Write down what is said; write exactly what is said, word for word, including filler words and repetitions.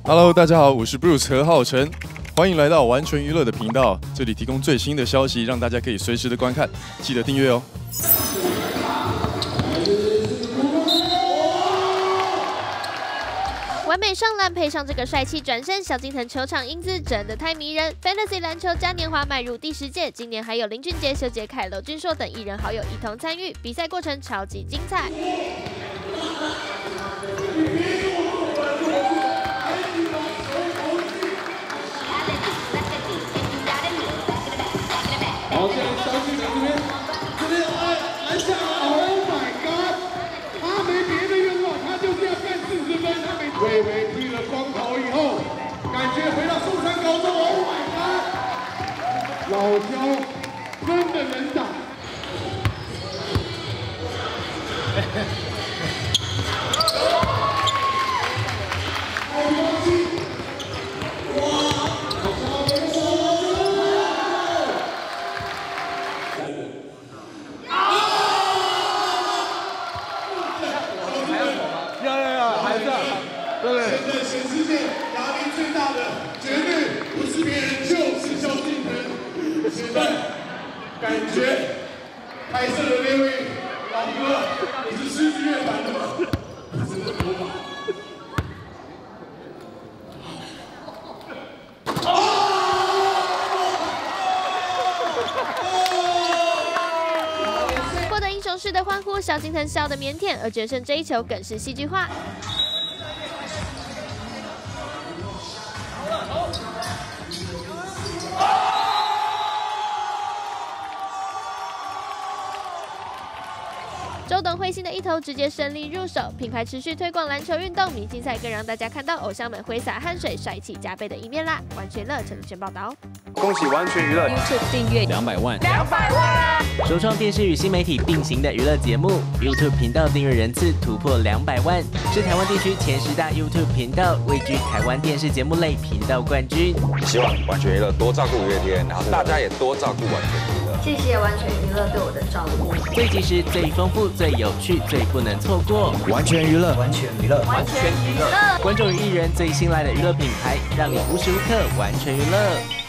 Hello， 大家好，我是 Bruce 何浩晨，欢迎来到完全娱乐的频道，这里提供最新的消息，让大家可以随时的观看，记得订阅哦。 完美上篮配上这个帅气转身，小金藤球场英姿真的太迷人。Fantasy 篮球嘉年华迈入第十届，今年还有林俊杰、修杰楷、娄俊硕等艺人好友一同参与，比赛过程超级精彩。 好，现在小金藤这边，这边哎，篮下 ，Oh my God， 他没别的愿望，他就是要干四十分。他没微微剃了光头以后，感觉回到松山高中 ，Oh my God， 老焦真的能打。对不对？现在全世界压力最大的，绝对不是别人，就是萧敬腾。现在感觉拍摄的那位老哥，你是狮子乐团的吗？这个头发。 获得英雄式的欢呼，萧敬腾笑得腼腆，而决胜这一球更是戏剧化。周董会心的一投直接胜利入手，品牌持续推广篮球运动，明星赛更让大家看到偶像们挥洒汗水、帅气加倍的一面啦！完全娱乐陈轩报道。 恭喜完全娱乐 YouTube 订阅两百万， 两百万！ 首创电视与新媒体并行的娱乐节目 ，YouTube 频道订阅人次突破两百万，是台湾地区前十大 YouTube 频道，位居台湾电视节目类频道冠军。 希望完全娱乐多照顾五月天，然后大家也多照顾完全娱乐。 谢谢完全娱乐对我的照顾。 最及时、最丰富、最有趣、最不能错过。 完全娱乐，完全娱乐， 完全娱乐。 观众与艺人最新来的娱乐品牌，让你无时无刻完全娱乐。